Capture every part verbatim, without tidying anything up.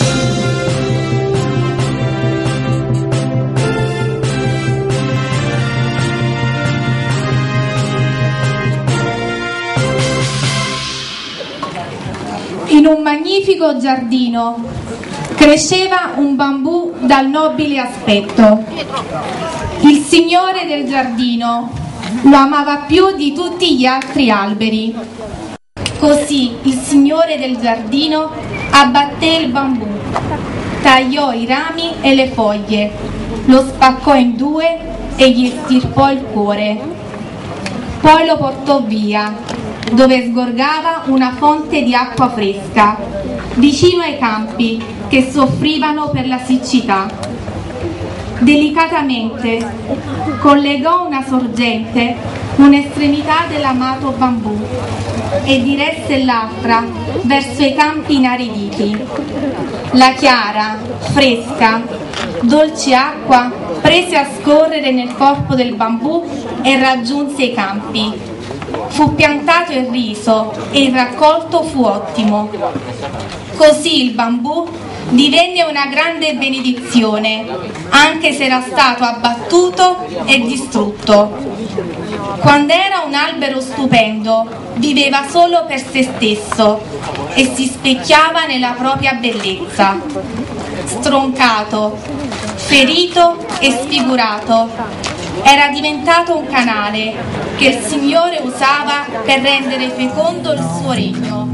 In un magnifico giardino cresceva un bambù dal nobile aspetto. Il signore del giardino lo amava più di tutti gli altri alberi. Così il signore del giardino abbatté il bambù, tagliò i rami e le foglie, lo spaccò in due e gli estirpò il cuore. Poi lo portò via, dove sgorgava una fonte di acqua fresca, vicino ai campi che soffrivano per la siccità. Delicatamente collegò una sorgente, un'estremità dell'amato bambù e diresse l'altra verso i campi inariditi. La chiara, fresca, dolce acqua prese a scorrere nel corpo del bambù e raggiunse i campi. Fu piantato il riso e il raccolto fu ottimo. Così il bambù divenne una grande benedizione, anche se era stato abbattuto e distrutto. Quando era un albero stupendo, viveva solo per se stesso e si specchiava nella propria bellezza. Stroncato, ferito e sfigurato, era diventato un canale che il Signore usava per rendere fecondo il suo regno.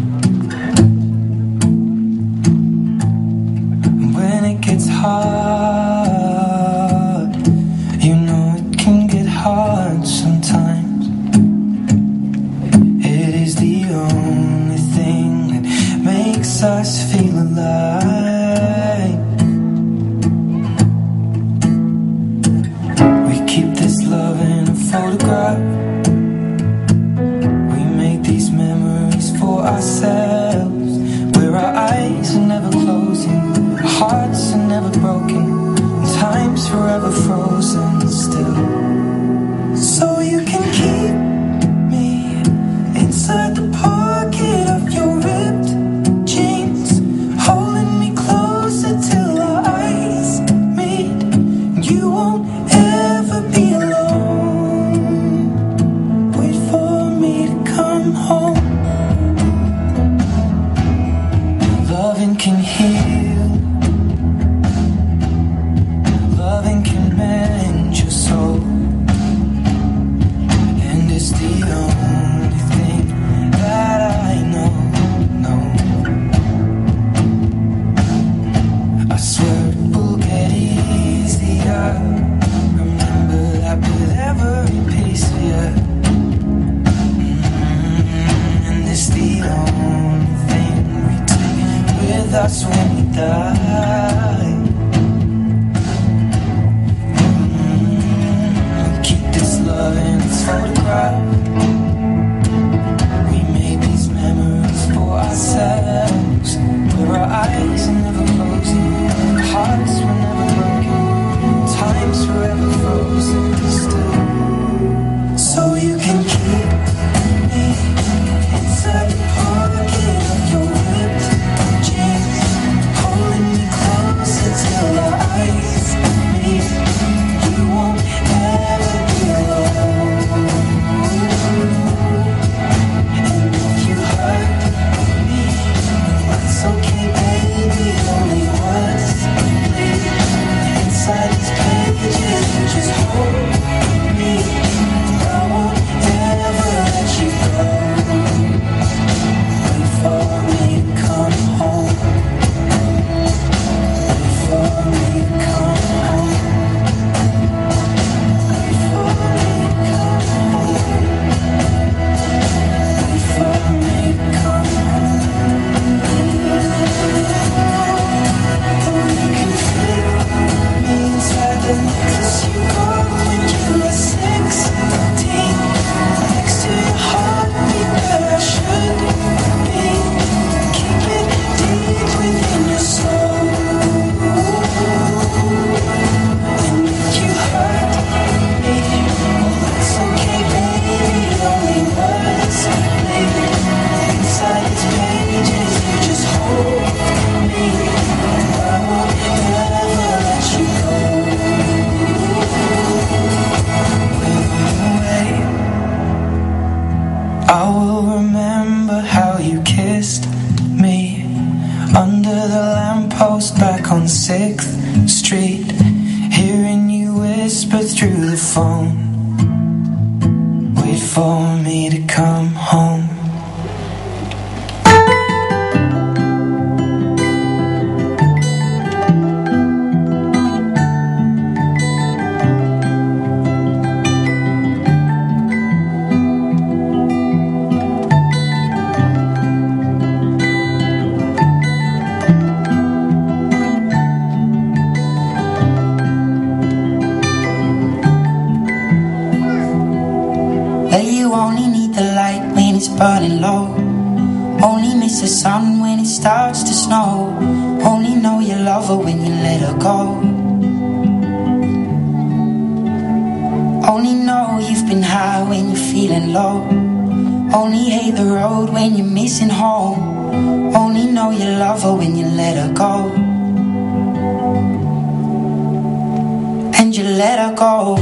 When it gets hard, you know it can get hard sometimes. It is the only thing that makes us feel alive. We keep this love in a photograph. We make these memories for ourselves, where our eyes are never closing, hearts are never broken, time's forever frozen still. So you can keep me inside the pocket of your ripped jeans, holding me closer till our eyes meet. You won't ever be alone. Wait for me to come home. Loving can heal, loving can mend your soul, and it's the only thing that I know, know. I swear it will get easier. Remember that with every piece of you. Mm-hmm. And it's the only thing we take with us when we die. Love in its photograph. We made these memories for ourselves, where our eyes are never closing, hearts were never broken, time's forever frozen still. So you can keep me inside the pocket of your ripped jeans, holding me closer till our eyes meet. You won't ever be alone. post back on sixth Street, hearing you whisper through the phone, wait for me to come home. Burning low, only miss the sun when it starts to snow, only know you love her when you let her go, only know you've been high when you're feeling low, only hate the road when you're missing home, only know you love her when you let her go, and you let her go.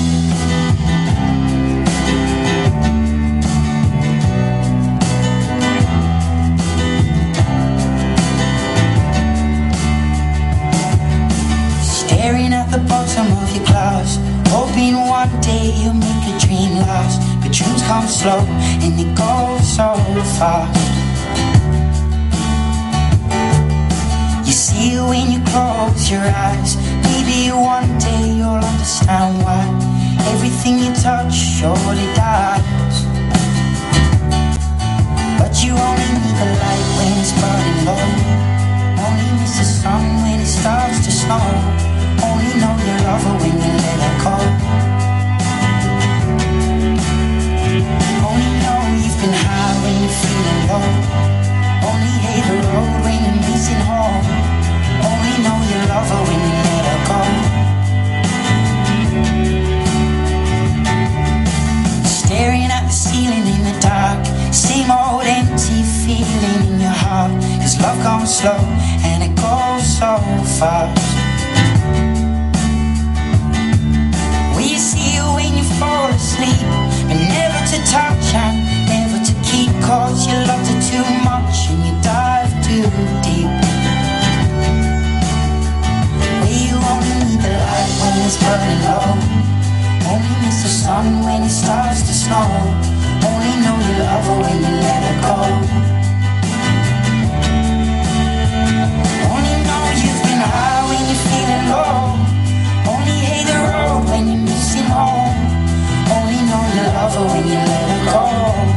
Staring at the bottom of your glass, hoping one day you'll make a dream last. But dreams come slow and they go so fast. You see it when you close your eyes. Maybe one day you'll understand why everything you touch surely dies. But you only need the light when it's burning low, only miss the sun when it starts to snow, only know you love her when you let her go, only know you've been high when you're feeling low, only hate the road when you're missing home, only know you love her when you let her go. Staring at the ceiling in the dark, same old empty feeling in your heart, 'cause love comes slow and it goes so fast. We see you when you fall asleep, but never to touch and never to keep, 'cause you loved her too much and you dive too deep. Where you only need the light when it's burning low, only miss the sun when it starts to snow, only know you love her when you let her go, only know you've been high when you're feeling low, only hate the road when you're missing home, only know you love her when you let her go,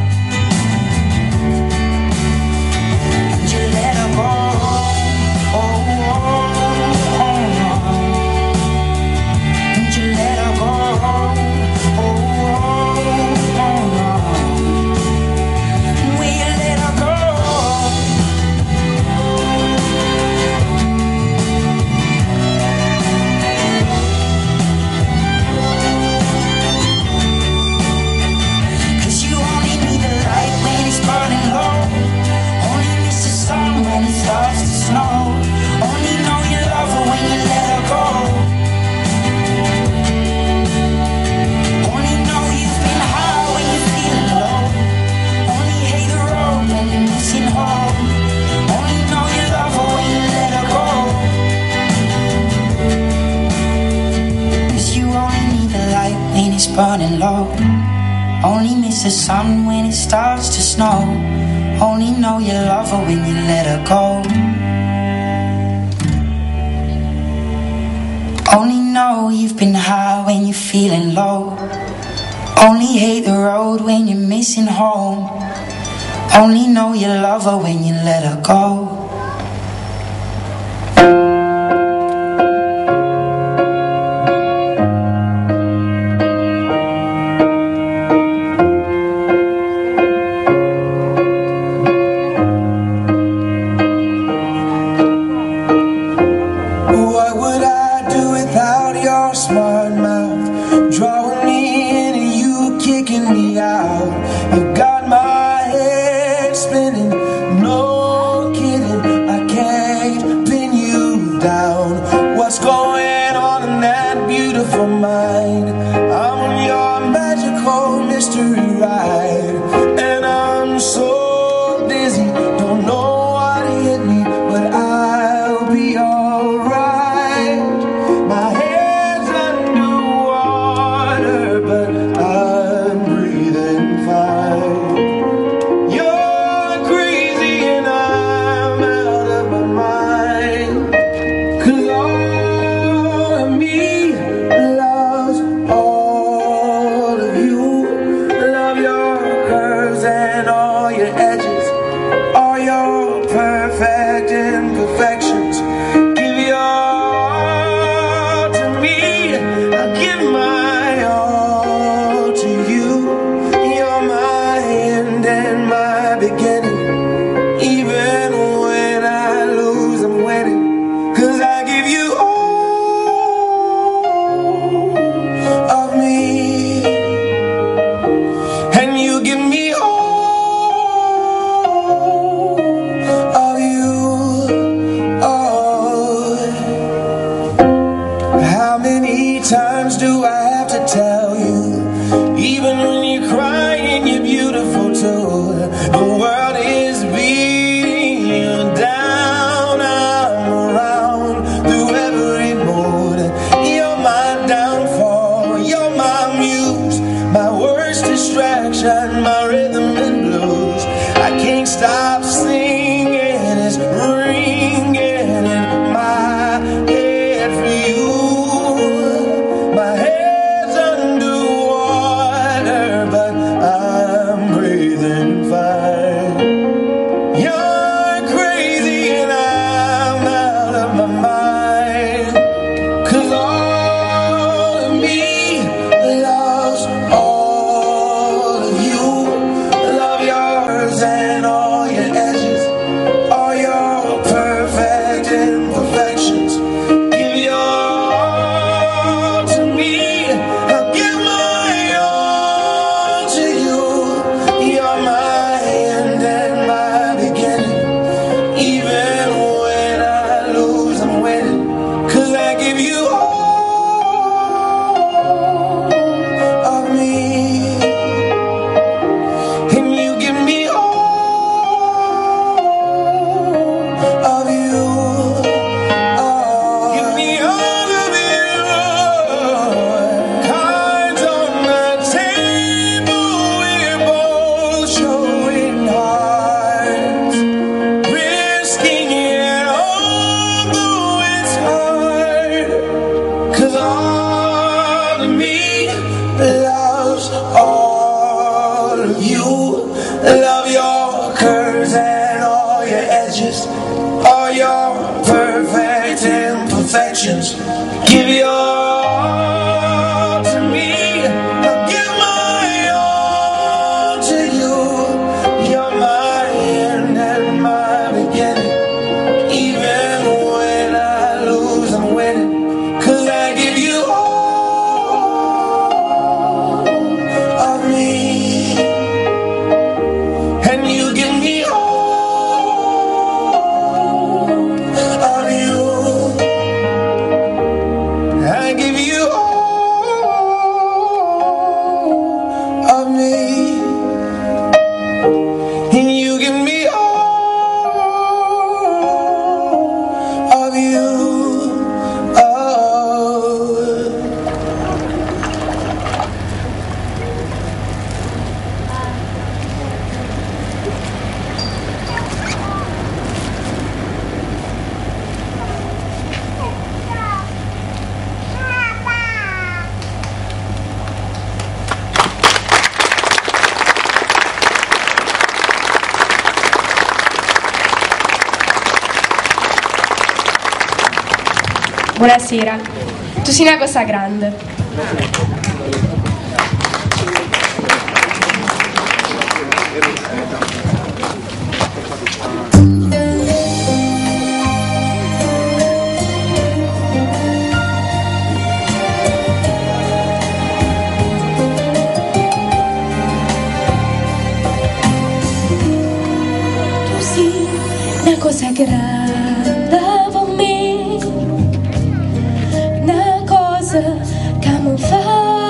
and you let her go. Oh, oh, oh, oh. And you let her go. Oh, oh, oh, oh. Will you let her go? Burning low, only miss the sun when it starts to snow, only know you love her when you let her go, only know you've been high when you're feeling low, only hate the road when you're missing home, only know you love her when you let her go, 'cause you only need the light when it's burning low, only miss the sun when it starts to snow, only know you love her when you let her go, only know you've been high when you're feeling low, only hate the road when you're missing home, only know you love her when you let her go. Out. You got my head spinning, no kidding. imperfections. Give your all to me, I give my all to you. You're my end and my beginning. Even when I lose, I'm winning. Cause I give you all of me, and you give me all of you. Oh, how many times do I have to tell you? Even when you're crying, you're beautiful too. The world is beating you down. I'm around through every mood. You're my downfall, you're my muse, my worst distraction, my rhythm and blues. I can't stop singing, it's ringing in my head for you. My head's underwater, but I'm breathing fine. You're crazy and I'm out of my mind. Cause all of me loves all of you. Love yours and all your edges, all your perfect imperfections. Give your all to me, I'll give my all to you. You're my end and my beginning. Even when I lose, I'm winning. Cause I give you all of me, and you give me all of you. Oh, give me all of you. Cards on the table, we're both showing hearts, risking it all, though it's hard. Cause all of me loves all of you. Love your curves and all your edges, all your perfect imperfections. Give your all to me, I'll give my all to you. You're my end and my beginning. Even when I lose, I'm winning. Cause I give you all of me, and you give me all of you. I give you all of me, and you give me all of you. Oh. Buonasera, tu sei una cosa grande. Tu sei una cosa grande per me, una cosa che mi fa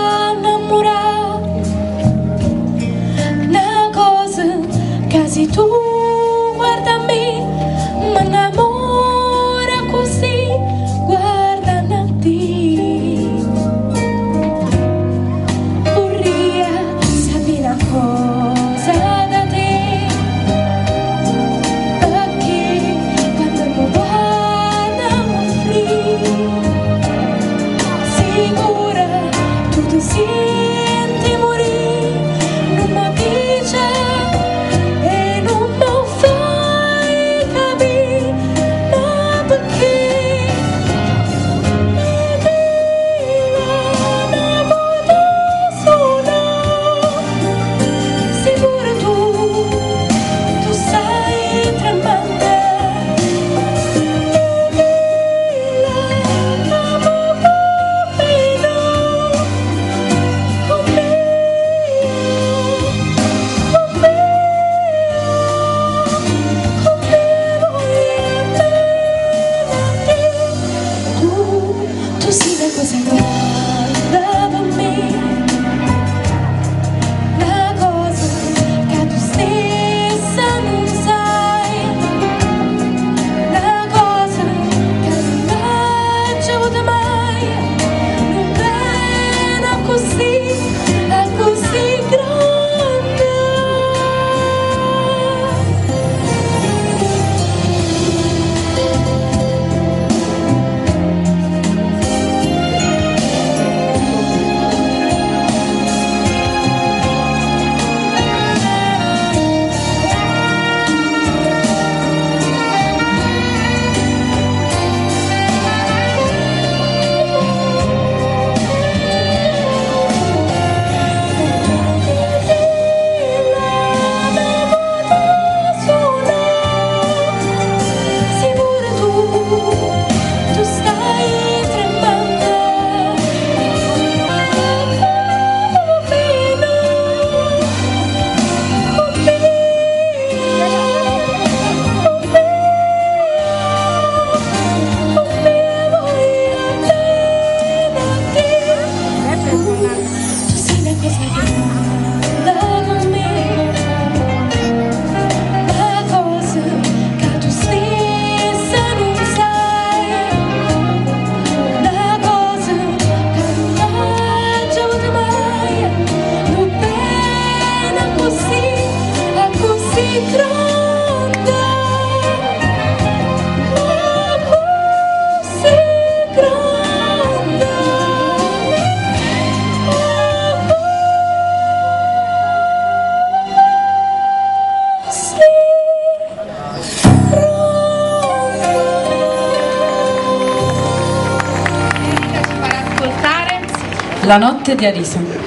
La notte di Arisa.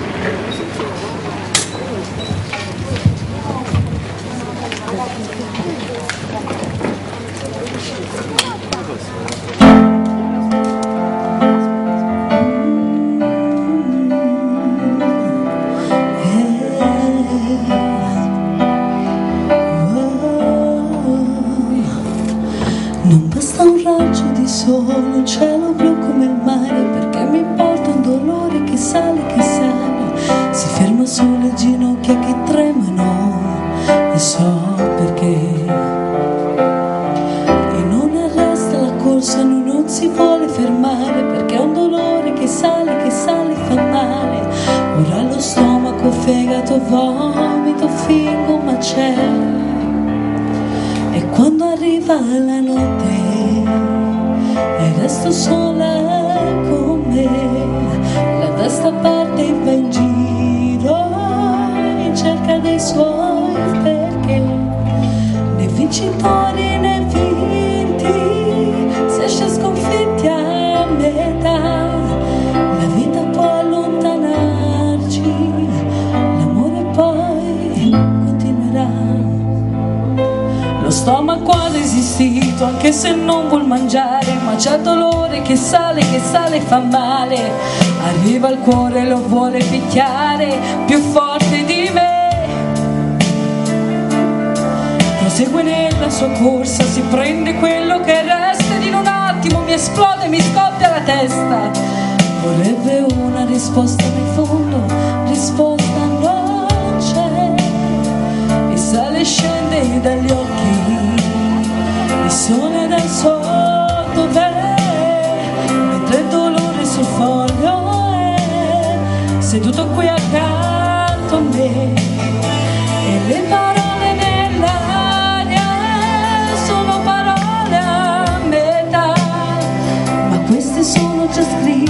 Non basta un raggio di sole, un cielo blu come il mare, perché mi importa un dolore che sale, che sale. Si ferma sulle ginocchia che tremano, e so perché. E non arresta la corsa, lui non si vuole fermare, perché è un dolore che sale, che sale, fa male. Ora lo stomaco, fegato, vomito, fingo, ma c'è. E quando arriva la notte e resto sola con me, la testa parte e va in giro in cerca dei suoi perché, né vincitori né vinti, si esce sconfitti a metà. La vita può allontanarci, l'amore poi continuerà. Lo stomaco ha resistito anche se non vuol mangiare, ma c'è dolore che sale, che sale e fa male. Arriva il cuore e lo vuole picchiare più forte di me. Prosegue nella sua corsa, si prende quello che resta ed in un attimo mi esplode, mi scoppia la testa. Vorrebbe una risposta nel fondo, risposta non c'è. E sale e scende dagli occhi, il sole dal sotto dov'è, mentre il dolore sul foglio è seduto qui accanto a me. E le parole nell'aria sono parole a metà, ma queste sono già scritte,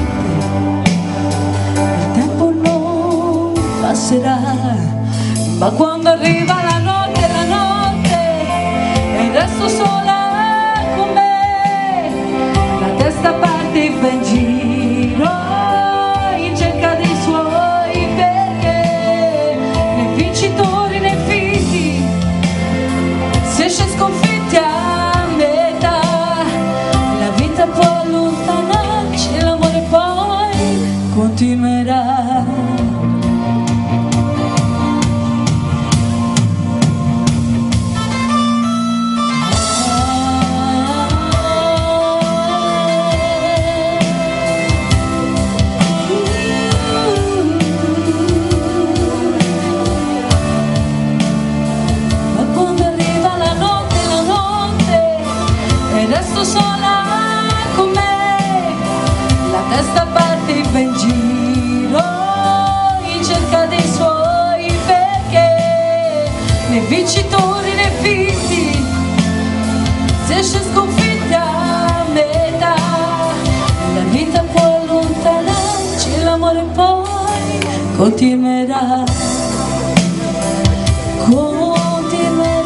il tempo non passerà. Ma quando arriva la notte, la notte, e resto sola con me, la testa parte e va in giro in cerca dei suoi perché, né vincitori né finti, si esce sconfitti a metà. La vita può allontanarci, l'amore poi continuerà. Resto sola con me, la testa parte e va in giro in cerca dei suoi perché, né vincitori né vinti, si esce sconfitti a metà. La vita può allontanarci, l'amore poi continuerà, continuerà.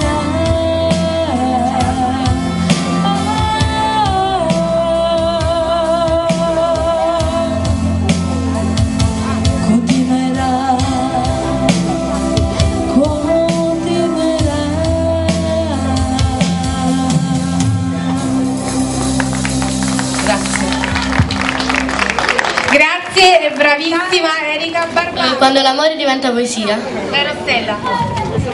Grazie, bravissima Erika Barbano. Quando l'amore diventa poesia. Vero Stella?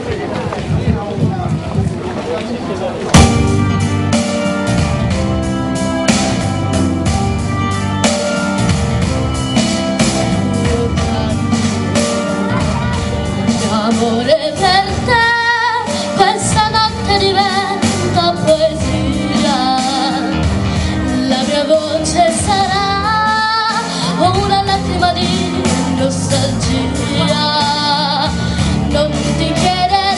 Amore per te, questa notte diventa poesia. La mia voce sarà una lacrima di nostalgia. Non ti chiederò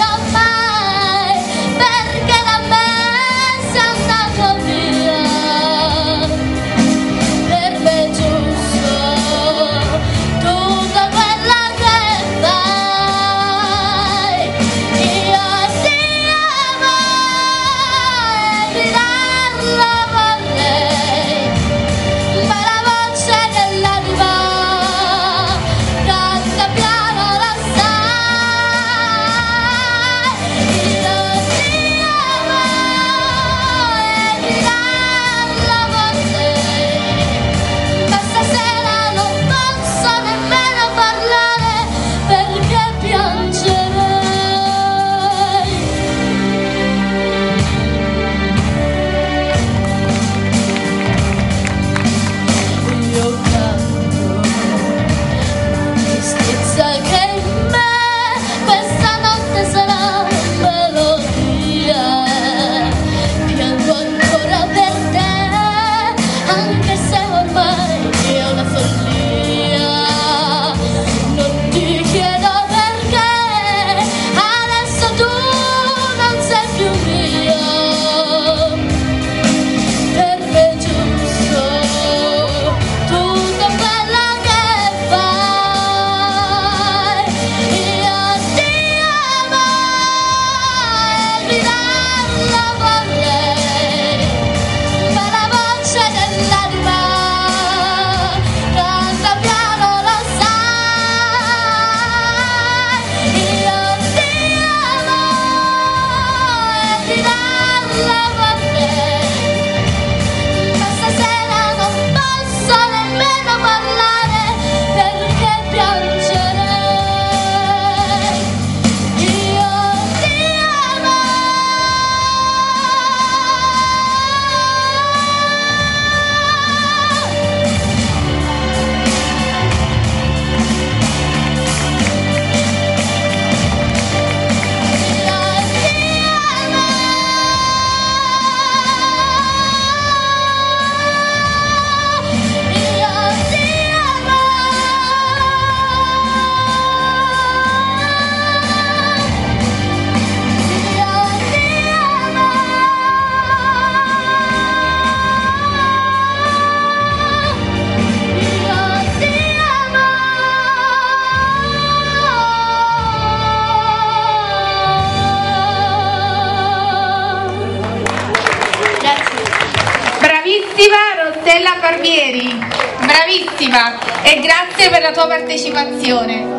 Bravissima Rossella Barbieri, bravissima, e grazie per la tua partecipazione.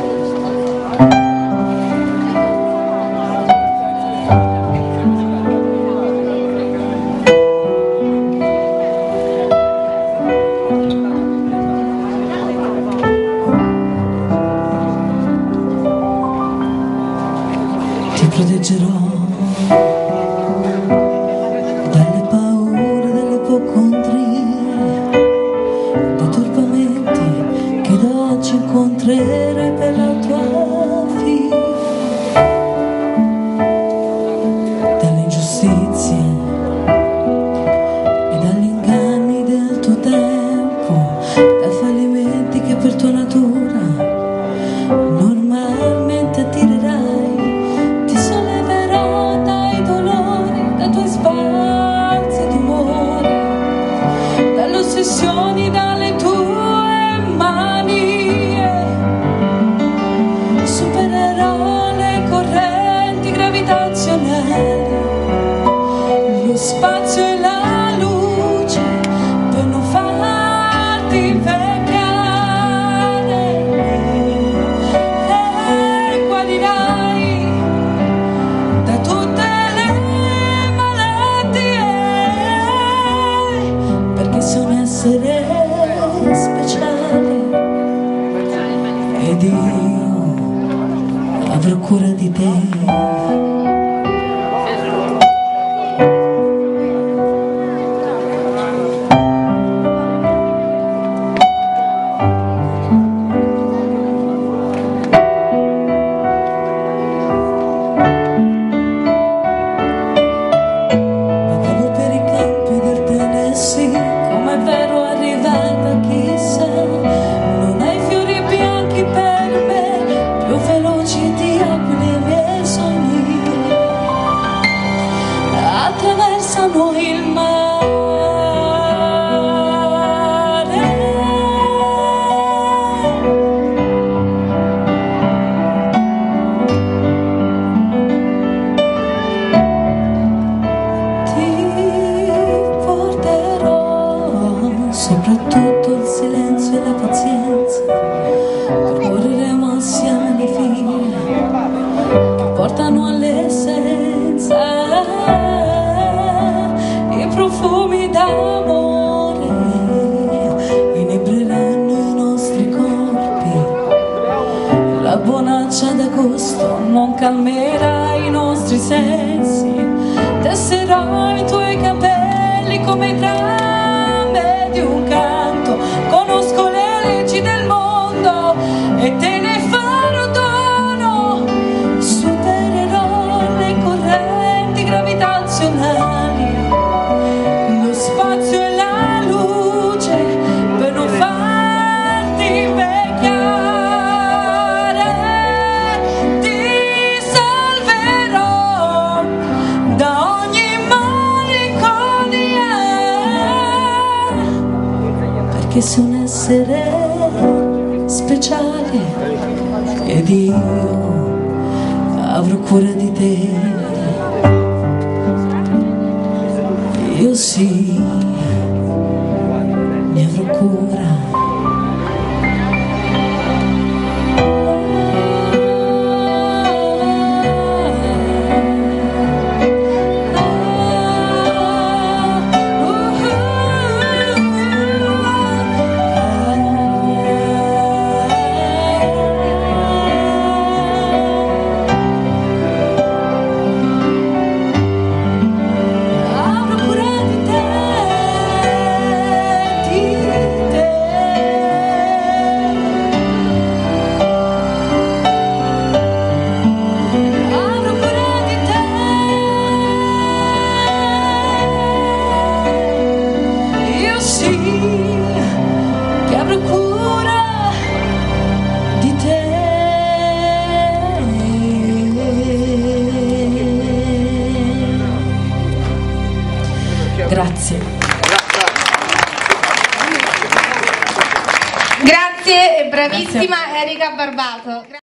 Ti proteggerò dalle paure, dalle ipocondrie, dai turbamenti che da oggi incontrerai per la tua figlia, dalle ingiustizie e dagli inganni del tuo tempo, dai fallimenti che per tua natura normalmente attirerai. Dalle tue manie supererò le correnti gravitazionali, lo spazio e la luce per non farti invecchiare, e guarirai da tutte le malattie, perché sei un essere speciale ed io avrò cura di te. Vagavo per i campi del Tennessee, come è vero arrivata chissà, non hai fiori bianchi per me, più veloci di aquile i miei sogni, attraversano il mare. Soprattutto il silenzio e la pazienza, percorreremo assieme le figlie che portano all'essenza i profumi d'amore, inebreranno i nostri corpi, la bonaccia d'agosto non calmerà i nostri sensi, tesserò i tuoi capelli come i trame di un canto, conosco le leggi del mondo e te ne farò dono, supererò le correnti gravitazionali, lo spazio e la luce per non farti invecchiare, ti salverò da ogni malinconia, perché sei un essere speciale ed io avrò cura di te. Io sì, ne avrò cura. Grazie. Grazie e bravissima Erika Barbato.